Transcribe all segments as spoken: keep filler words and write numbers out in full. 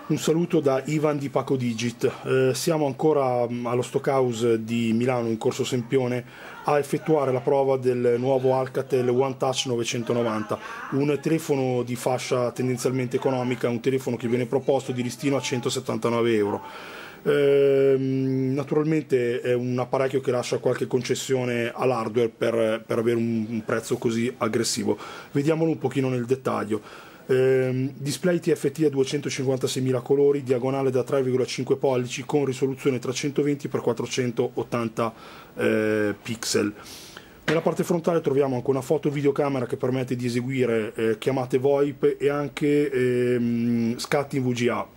Un saluto da Ivan di Paco Digit. Eh, siamo ancora allo Stockhouse di Milano in Corso Sempione a effettuare la prova del nuovo Alcatel One Touch novecentonovanta, un telefono di fascia tendenzialmente economica, un telefono che viene proposto di listino a centosettantanove euro. Eh, naturalmente è un apparecchio che lascia qualche concessione all'hardware per, per avere un, un prezzo così aggressivo. Vediamolo un pochino nel dettaglio. Eh, display T F T a duecentocinquantaseimila colori, diagonale da tre virgola cinque pollici con risoluzione trecentoventi per quattrocentottanta eh, pixel. Nella parte frontale troviamo anche una foto videocamera che permette di eseguire eh, chiamate VoIP e anche ehm, scatti in V G A.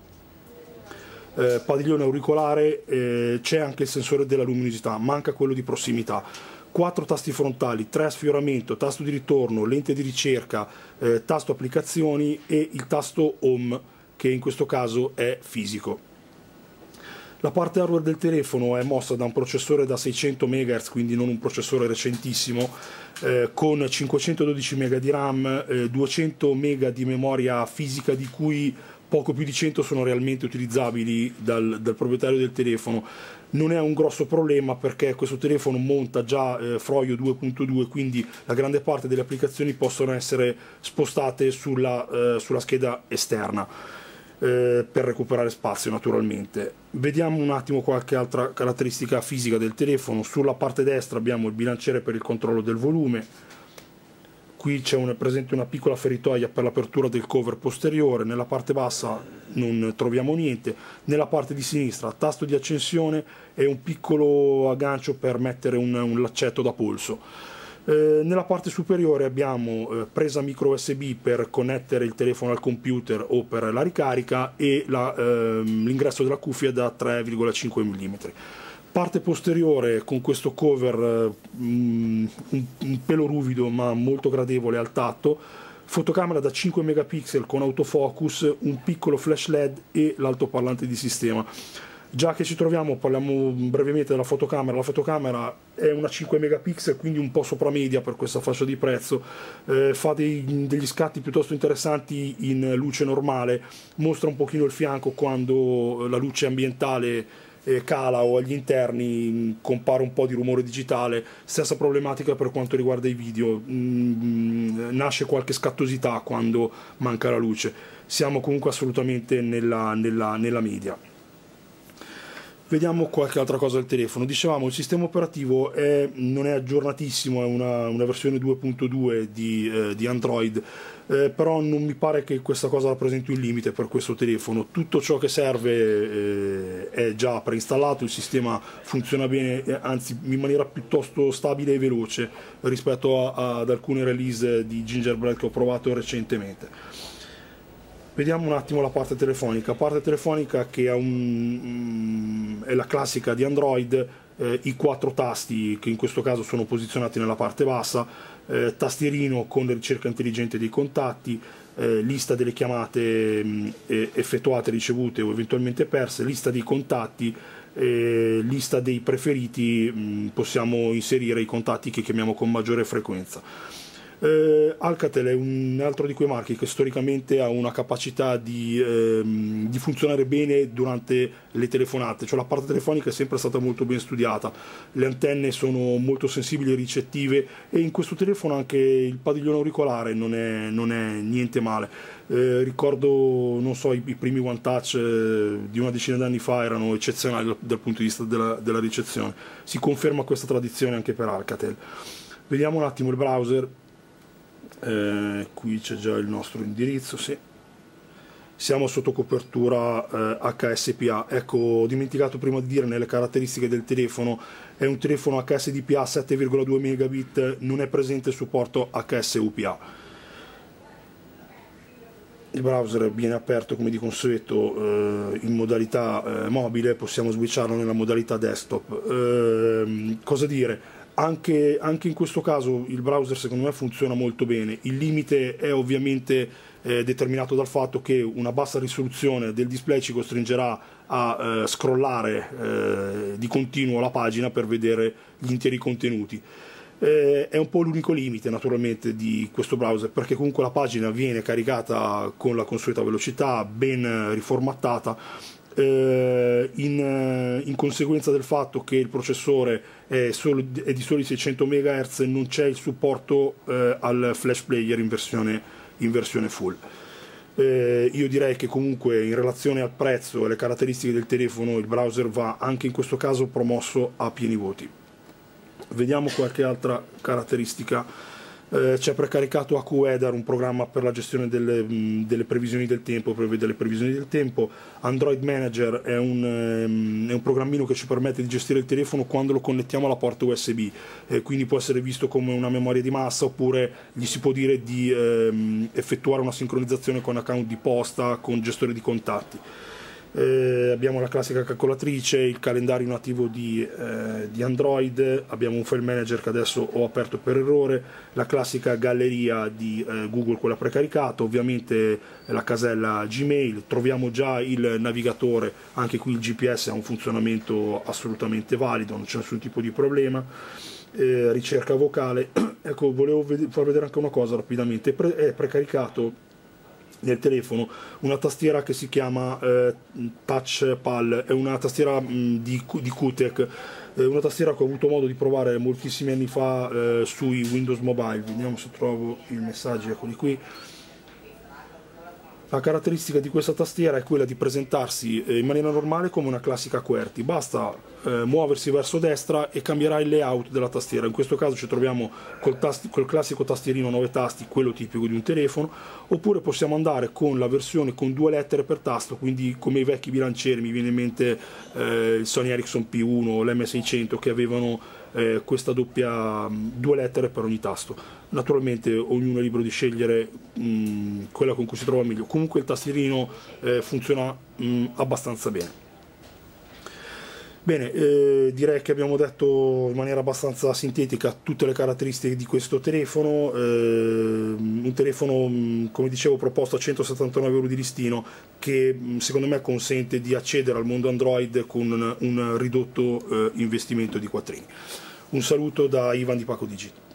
Eh, padiglione auricolare, eh, c'è anche il sensore della luminosità, manca quello di prossimità. Quattro tasti frontali, tre a sfioramento, tasto di ritorno, lente di ricerca, eh, tasto applicazioni e il tasto home, che in questo caso è fisico. La parte hardware del telefono è mossa da un processore da seicento megahertz, quindi non un processore recentissimo, eh, con cinquecentododici mega di RAM, eh, duecento mega di memoria fisica, di cui poco più di cento sono realmente utilizzabili dal, dal proprietario del telefono. Non è un grosso problema perché questo telefono monta già eh, Froio due punto due, quindi la grande parte delle applicazioni possono essere spostate sulla, eh, sulla scheda esterna eh, per recuperare spazio naturalmente. Vediamo un attimo qualche altra caratteristica fisica del telefono. Sulla parte destra abbiamo il bilanciere per il controllo del volume. Qui c'è una, presente una piccola feritoia per l'apertura del cover posteriore, nella parte bassa non troviamo niente, nella parte di sinistra tasto di accensione e un piccolo aggancio per mettere un, un laccetto da polso. Eh, nella parte superiore abbiamo eh, presa micro U S B per connettere il telefono al computer o per la ricarica e la, ehm, l'ingresso della cuffia da tre virgola cinque millimetri. Parte posteriore con questo cover um, un, un pelo ruvido ma molto gradevole al tatto, fotocamera da cinque megapixel con autofocus, un piccolo flash led e l'altoparlante di sistema. Già che ci troviamo, parliamo brevemente della fotocamera. La fotocamera è una cinque megapixel, quindi un po' sopra media per questa fascia di prezzo, eh, fa dei, degli scatti piuttosto interessanti in luce normale, mostra un pochino il fianco quando la luce ambientale cala o agli interni compare un po' di rumore digitale. Stessa problematica per quanto riguarda i video, mm, nasce qualche scattosità quando manca la luce. Siamo comunque assolutamente nella, nella, nella media. Vediamo qualche altra cosa del telefono. Dicevamo, il sistema operativo è, non è aggiornatissimo, è una, una versione due punto due di, eh, di Android, eh, però non mi pare che questa cosa rappresenti un limite per questo telefono. Tutto ciò che serve eh, è già preinstallato, il sistema funziona bene, eh, anzi in maniera piuttosto stabile e veloce rispetto a, a, ad alcune release di Gingerbread che ho provato recentemente. Vediamo un attimo la parte telefonica. Parte telefonica che è, un, è la classica di Android, eh, i quattro tasti che in questo caso sono posizionati nella parte bassa, eh, tastierino con ricerca intelligente dei contatti, eh, lista delle chiamate mh, effettuate, ricevute o eventualmente perse, lista dei contatti, eh, lista dei preferiti, mh, possiamo inserire i contatti che chiamiamo con maggiore frequenza. Eh, Alcatel è un altro di quei marchi che storicamente ha una capacità di, ehm, di funzionare bene durante le telefonate, cioè la parte telefonica è sempre stata molto ben studiata, le antenne sono molto sensibili e ricettive e in questo telefono anche il padiglione auricolare non è, non è niente male. Eh, ricordo, non so, i, i primi One Touch eh, di una decina d'anni fa erano eccezionali dal, dal punto di vista della, della ricezione. Si conferma questa tradizione anche per Alcatel. Vediamo un attimo il browser. Eh, qui c'è già il nostro indirizzo, sì. Siamo sotto copertura eh, H S P A. Ecco, ho dimenticato prima di dire nelle caratteristiche del telefono, è un telefono H S D P A sette virgola due megabit, non è presente il supporto H S U P A. Il browser viene aperto come di consueto eh, in modalità eh, mobile, possiamo switcharlo nella modalità desktop. Eh, cosa dire? Anche, anche in questo caso il browser secondo me funziona molto bene. Il limite è ovviamente eh, determinato dal fatto che una bassa risoluzione del display ci costringerà a eh, scrollare eh, di continuo la pagina per vedere gli interi contenuti. Eh, è un po' l'unico limite naturalmente di questo browser, perché comunque la pagina viene caricata con la consueta velocità, ben riformattata, eh, in, in conseguenza del fatto che il processore è, solo, è di soli seicento megahertz, non c'è il supporto eh, al flash player in versione, in versione full. Eh, io direi che comunque in relazione al prezzo e alle caratteristiche del telefono il browser va anche in questo caso promosso a pieni voti. Vediamo qualche altra caratteristica. Eh, c'è precaricato AccuWeather, un programma per la gestione delle, mh, delle previsioni del tempo, prevede le previsioni del tempo. Android Manager è un, ehm, è un programmino che ci permette di gestire il telefono quando lo connettiamo alla porta U S B, eh, quindi può essere visto come una memoria di massa, oppure gli si può dire di ehm, effettuare una sincronizzazione con account di posta, con gestore di contatti. Eh, abbiamo la classica calcolatrice, il calendario nativo di, eh, di Android, abbiamo un file manager che adesso ho aperto per errore, la classica galleria di eh, Google, quella precaricata, ovviamente la casella Gmail, troviamo già il navigatore, anche qui il G P S ha un funzionamento assolutamente valido, non c'è nessun tipo di problema. Eh, ricerca vocale, ecco, volevo ved- far vedere anche una cosa rapidamente, Pre- è precaricato nel telefono una tastiera che si chiama eh, TouchPal, è una tastiera mh, di, di Q T E C, eh, una tastiera che ho avuto modo di provare moltissimi anni fa eh, sui Windows Mobile. Vediamo se trovo i messaggi, eccoli qui. La caratteristica di questa tastiera è quella di presentarsi in maniera normale come una classica QWERTY, basta eh, muoversi verso destra e cambierà il layout della tastiera. In questo caso ci troviamo col, tasti, col classico tastierino a nove tasti, quello tipico di un telefono, oppure possiamo andare con la versione con due lettere per tasto, quindi come i vecchi bilancieri, mi viene in mente eh, il Sony Ericsson P uno o l'M seicento che avevano eh, questa doppia due lettere per ogni tasto. Naturalmente ognuno è libero di scegliere mh, quella con cui si trova meglio. Comunque il tastierino eh, funziona mh, abbastanza bene. Bene, eh, direi che abbiamo detto in maniera abbastanza sintetica tutte le caratteristiche di questo telefono, eh, un telefono mh, come dicevo proposto a centosettantanove euro di listino, che mh, secondo me consente di accedere al mondo Android con un, un ridotto eh, investimento di quattrini. Un saluto da Ivan di Paco Digit.